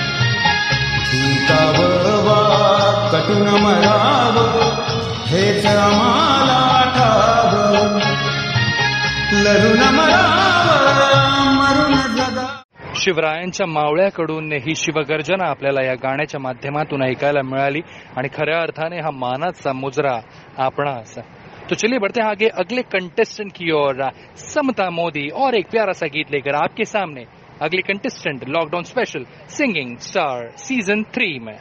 जिंकावं वा कटून मरावं हेच आम्हाला ठावं, लढून मरावं मरून जगा। शिवरायांच्या मावळ्याकडून ही शिवगर्जना आपल्याला या गाण्याच्या माध्यमातून ऐकायला मिळाली आणि खऱ्या अर्थाने हा मानाचा मुजरा आपणास। तो चलिए बढ़ते हैं आगे अगले कंटेस्टेंट की ओर। समता मोदी और एक प्यारा सा गीत लेकर आपके सामने अगले contestant lockdown special singing star season 3 में।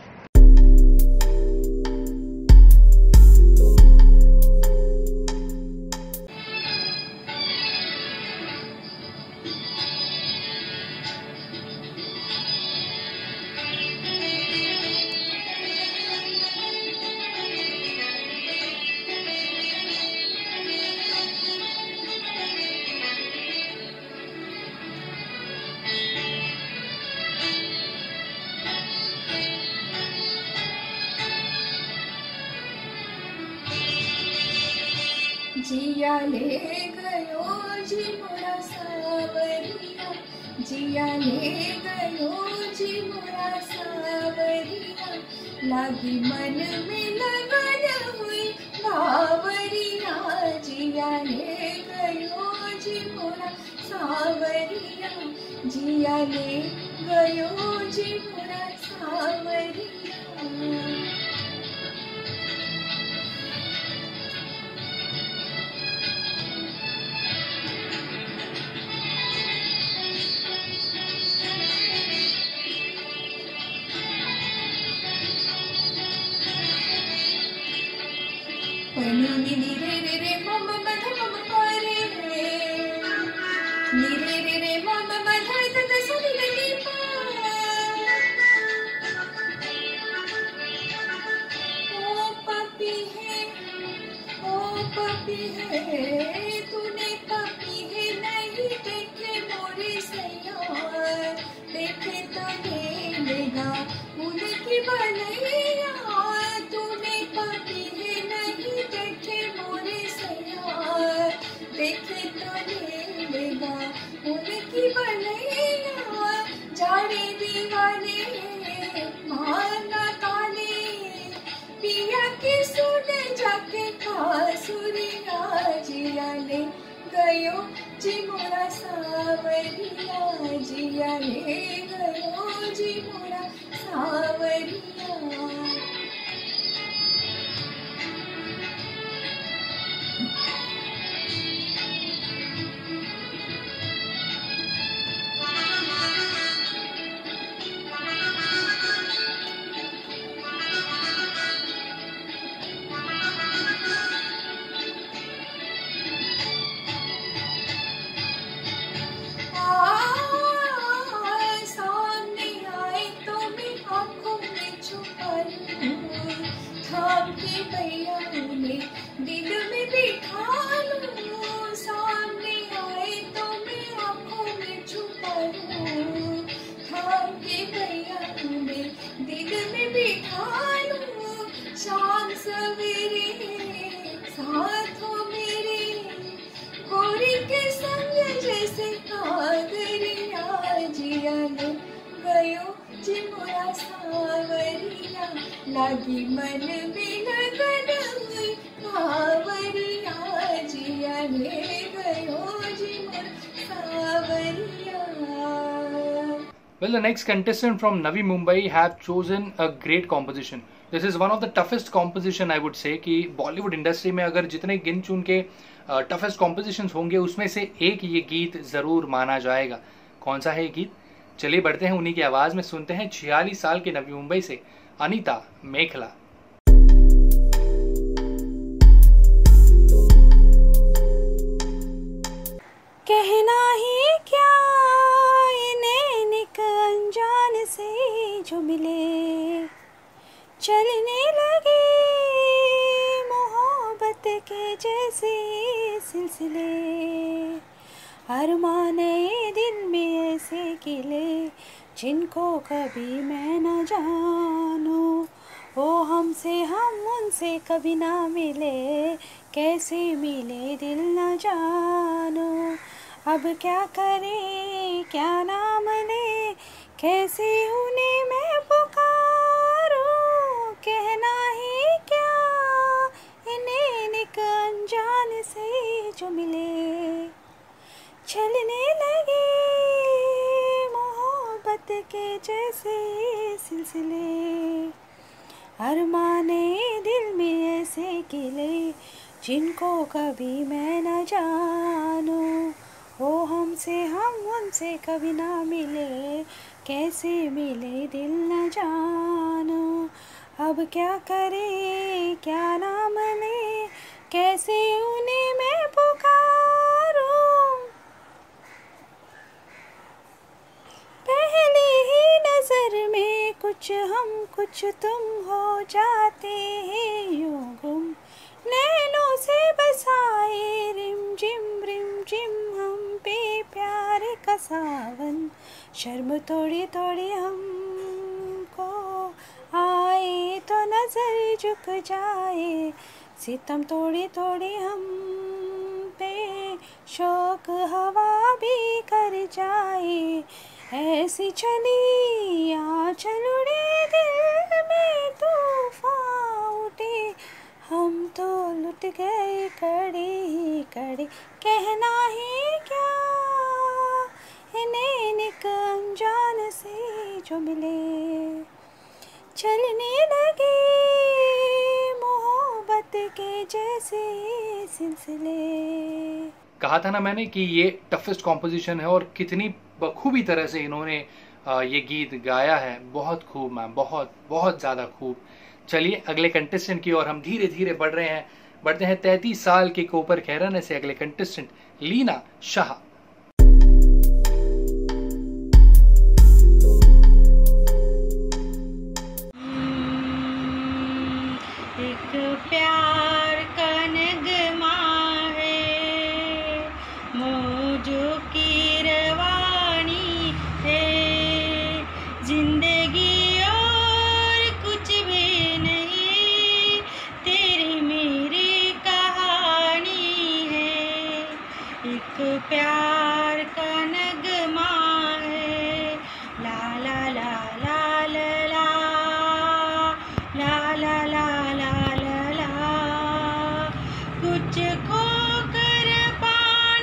जिया ले गयो जी मोरा सावरिया, जिया ले गयो जी मोरा सावरिया, लागी मन में लगन हुई बावरिया, जिया ले गयो जी मोरा सावरिया, जिया ले गयो जी मोरा सावरिया। नी नी रे रे रे मम मध मम पारे रे, नी रे रे रे मम मध तद सुनी रे पा, ओ पपी है तूने पपी है नहीं देखे मोरे सैया, देखे तो ले लेगा उनकी बनैया, तूने पपी है नहीं देखे मोरे सैया, देखे तो ले लेगा उनकी बनैया, जाने दीवाने मारना काले पिया की गयो जी मोरा सावरिया जिया रे गयो जी मोरा सावरिया। सामने आए तो मैं आँखों में छुपा लूं, थाम के भैया उन्हें दिल में बिठा लूं। सामने आए तो मैं आँखों में छुपा लूं, थाम के भैया उन्हें दिल में बिठा लूं। शाम सवेरे साथ हो मेरे, गोरी के संग जैसे कागरिया जिया ले गयो जी मोरा सावरिया। लागी मन में लगन हुई कावरिया जिया ले गयो जी मोरा सावरिया। Well, the next contestant from Navi Mumbai have chosen a great composition. This is one of the toughest composition I would say कि बॉलीवुड इंडस्ट्री में अगर जितने गिन चुन के टफेस्ट कॉम्पोजिशंस होंगे उसमें से एक ये गीत जरूर माना जाएगा। कौन सा है ये गीत? चलिए बढ़ते हैं उन्हीं की आवाज में, सुनते हैं 46 साल के नवी मुंबई से अनीता मेखला। कहना ही क्या इन्हें निक अनजान से जो मिले, चलने लगे मोहब्बत के जैसे सिलसिले। अरमाने दिल में ऐसे किले जिनको कभी मैं न जानूं। वो हमसे हम उनसे कभी ना मिले, कैसे मिले दिल न जानूं। अब क्या करें क्या नाम ले, कैसे उन्हें मैं पुकारूं। कहना ही क्या इन्हें निक अनजान से जो मिले, चलने लगे मोहब्बत के जैसे सिलसिले। अरमाने दिल में ऐसे किले जिनको कभी मैं न जानूं। वो हमसे हम उनसे कभी ना मिले, कैसे मिले दिल न जानूं। अब क्या करे क्या नाम ले, कैसे उन्हें मैं पुकारूं। पहली ही नजर में कुछ हम कुछ तुम हो जाते हैं यूं गुम। नैनों से बसाए रिम जिम हम पे प्यार का सावन। शर्म थोड़ी थोड़ी हमको आए तो नजर झुक जाए। सितम थोड़ी थोड़ी हम पे शौक हवा भी कर जाए। ऐसी चली आंचल उड़े दिल में तूफान उठे, हम तो लुट गए कड़े ही कड़े। कहना ही क्या इन्हें निक अनजान से जो मिले, चलने लगे मोहब्बत के जैसे सिलसिले। कहा था ना मैंने कि ये टफेस्ट कॉम्पोजिशन है और कितनी बखूबी तरह से इन्होंने ये गीत गाया है। बहुत खूब मैम, बहुत बहुत ज़्यादा खूब। चलिए अगले कंटेस्टेंट की ओर हम धीरे धीरे बढ़ते हैं 33 साल के कोपर खैराने से अगले कंटेस्टेंट लीना शाह। एक प्यार का नगमा है, मौजों की रवानी है। जिंदगी और कुछ भी नहीं, तेरी मेरी कहानी है। एक प्यार का नगमा है, ला ला ला ला ला ला ला ला ला ला ला। कुछ खो कर पाने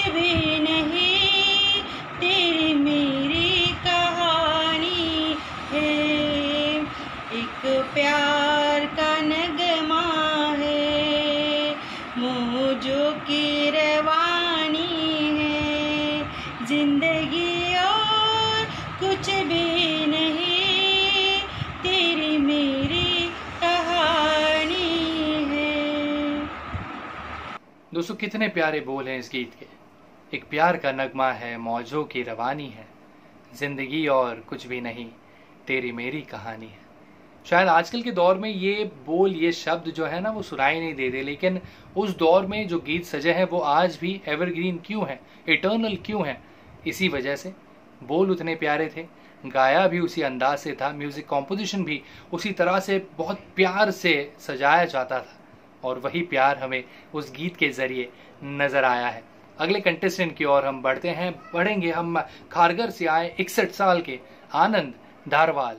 भी नहीं, तेरी मेरी कहानी है। एक प्यार का नगमा है, मौजों की रवानी है। जिंदगी और कुछ भी नहीं, तेरी मेरी कहानी है। दोस्तों, कितने प्यारे बोल हैं इस गीत के। एक प्यार का नगमा है, मौजों की रवानी है, जिंदगी और कुछ भी नहीं, तेरी मेरी कहानी है। शायद आजकल के दौर में ये बोल, ये शब्द जो है ना, वो सुनाई नहीं देते, लेकिन उस दौर में जो गीत सजे हैं वो आज भी एवरग्रीन क्यों हैं, इटर्नल क्यों हैं? इसी वजह से बोल उतने प्यारे थे, गाया भी उसी अंदाज से था, म्यूजिक कॉम्पोजिशन भी उसी तरह से बहुत प्यार से सजाया जाता था, और वही प्यार हमें उस गीत के जरिए नजर आया है। अगले कंटेस्टेंट की ओर हम बढ़ेंगे हम खारगर से आए 61 साल के आनंद धारवाल।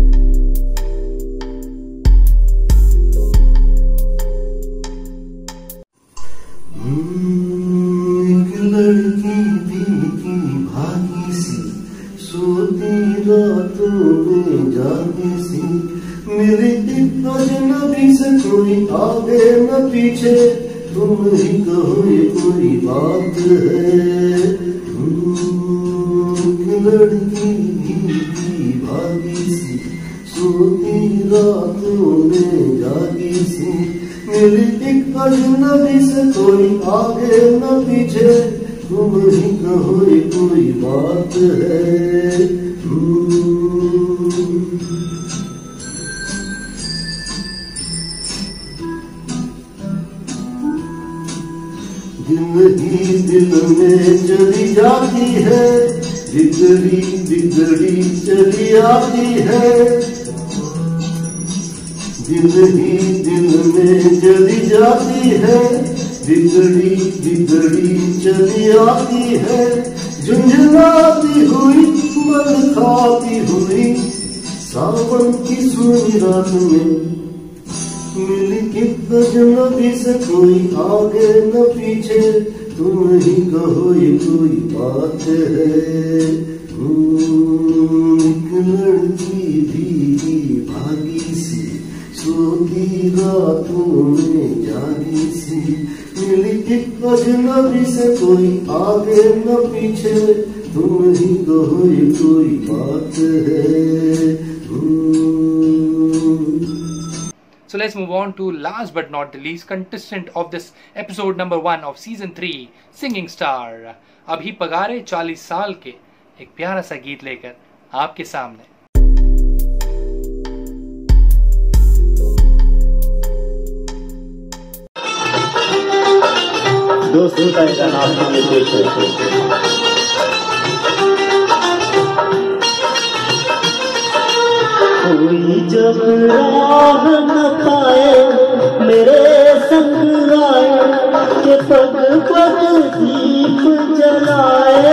एक लड़की की भागी सी, सोती रातों में जागी सी, मेरे एक अजनबी से कोई आगे न पीछे, तुम ही कहो ये कोई बात है। एक लड़की की भागी सी, सोती रातों में जागी सी, मेरे एक अजनबी से कोई आगे न पीछे, तुम ही कहो ये कोई बात है। दिल ही दिल में चली जाती है, बिगड़ी बिगड़ी चली आती है। दिल ही दिल में चली जाती है, बिगड़ी बिगड़ी चली आती है। झुंझुलाती हुई मन खाती हुई, सावन की सुनी रात में मिली एक अजनबी से कोई आगे न पीछे, तुम ही कहो ये कोई बात है। एक लड़की भीगी भागी सी, सोती रातों में जागी सी, मिली एक अजनबी से कोई आगे न पीछे, तुम ही कहो ये कोई बात है। So let's move on to last but not the least contestant of this episode number 1 of season 3, Singing Star. अभी पगारे 40 साल के एक प्यारा सा गीत लेकर आपके सामने। दोस्तों का एक नाम के लिए पेश है। कोई जब राह न पाए, मेरे संग आए, के पग पग दीप जलाए।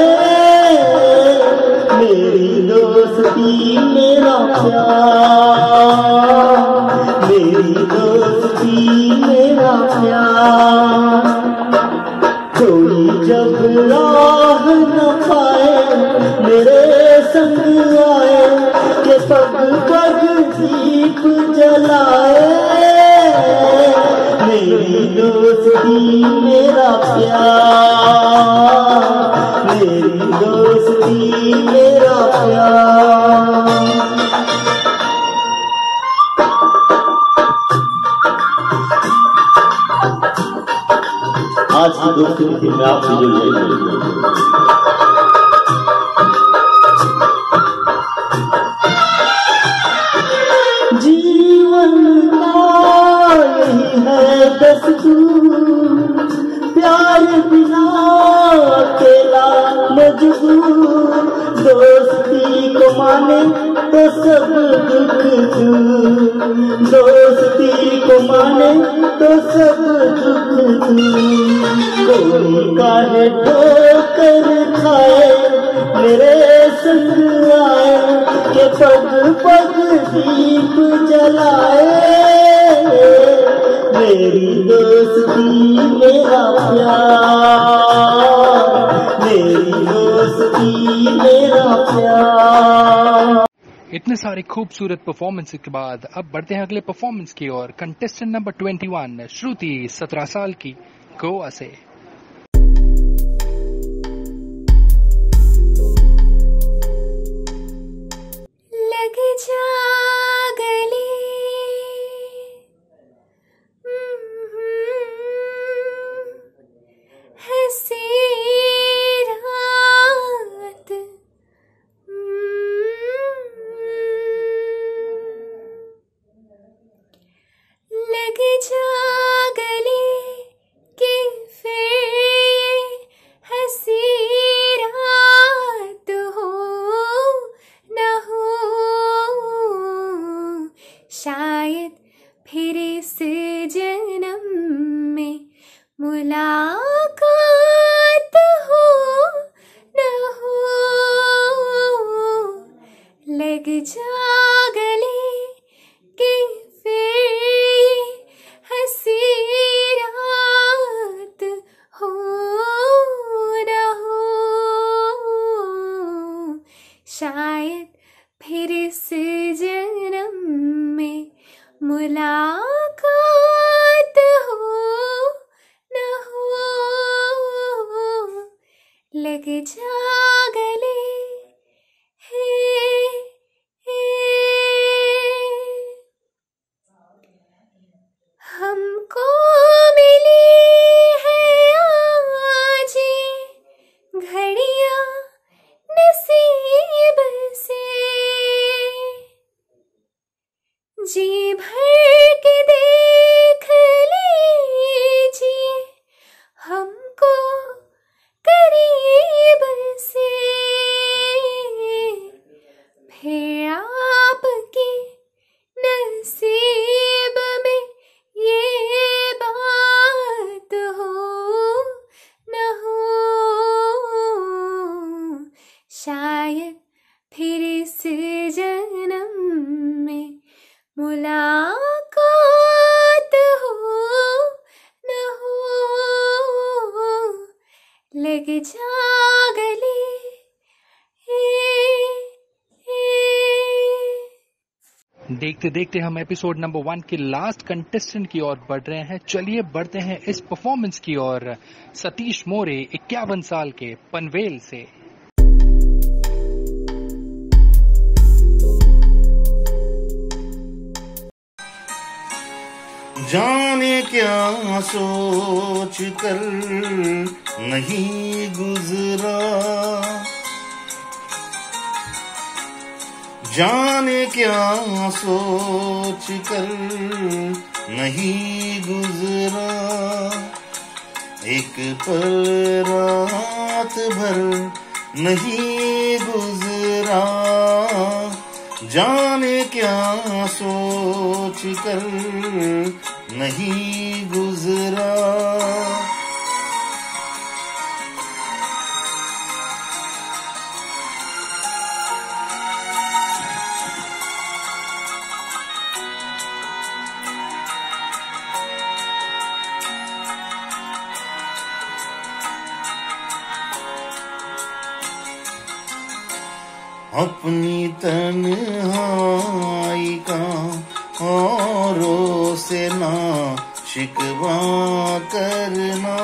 मेरी दोस्ती मेरा प्यार, मेरी दोस्ती मेरा प्यार। कोई जब राह न पाए, मेरे संग आए, के पग पग दीप जलाए। मेरी दोस्ती मेरा प्यार, मेरी दोस्ती मेरा प्यार। आज की दोस्ती की मैं आपसे जुड़ जीवन का यही है दस्तूर, प्यार बिना अकेला मजबूर। दोस्ती को माने तो सब दुख दूर, दोस्ती को माने तो सब दुख दूर। कोई काहे ठोकर खाए, मेरे संग आए, के पग पग दीप जलाए। मेरी दोस्ती मेरा प्यार, इतने सारे खूबसूरत परफॉर्मेंस के बाद अब बढ़ते हैं अगले परफॉर्मेंस की ओर। कंटेस्टेंट नंबर 21 श्रुति 17 साल की, गोवा से। लग जा गले हंसी रात लग जा गले कि फिर ये हंसी रात हो न हो, शायद फिर इस जन्म में मुलाकात हो न हो। लग जा गले कि फिर ये हंसी रात हो न हो, शायद फिर इस जन्म में मुलाकात हो न हो। लग जा गले हमको मिली है आज ये घड़ियां नसीब से, जी भर के देख लीजिए हमको करीब से, फिर आपके नसीब में ये बात हो न हो, शायद फिर इस जन्म में मुलाकात हो न हो। लग जा गले देखते देखते हम एपिसोड नंबर 1 के लास्ट कंटेस्टेंट की ओर बढ़ रहे हैं। चलिए बढ़ते हैं इस परफॉर्मेंस की ओर। सतीश मोरे 51 साल के, पनवेल से। जाने क्या सोच कर नहीं गुजरा, जाने क्या सोच कर नहीं गुजरा, एक पल रात भर नहीं गुजरा, जाने क्या सोच कर नहीं गुजरा। अपनी तन्हाई का औरों से ना शिकवा करना,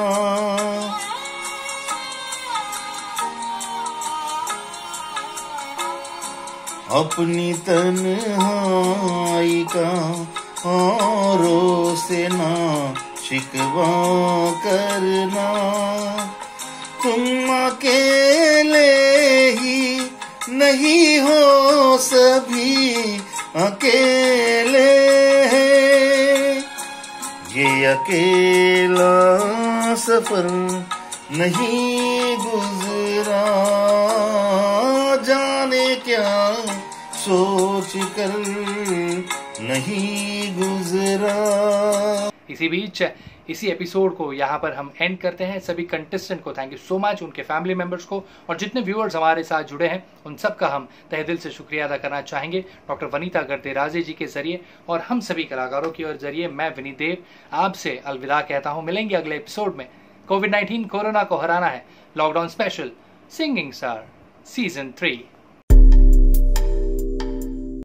अपनी तन्हाई का औरों से ना शिकवा करना, तुम अकेले ही नहीं हो, सभी अकेले हैं, ये अकेला सफर नहीं गुजरा, जाने क्या सोच कर नहीं गुजरा। इसी बीच इसी एपिसोड को यहाँ पर हम एंड करते हैं। सभी कंटेस्टेंट को थैंक यू सो मच, उनके फैमिली मेंबर्स को और जितने व्यूअर्स हमारे साथ जुड़े हैं उन सब का हम तहे दिल से शुक्रिया अदा करना चाहेंगे डॉक्टर वनीता गर्देराजे जी के जरिए और हम सभी कलाकारों की ओर जरिए मैं विनीत देव आपसे अलविदा कहता हूँ। मिलेंगे अगले एपिसोड में। कोविड-19 कोरोना को हराना है, lockdown special singing star season 3।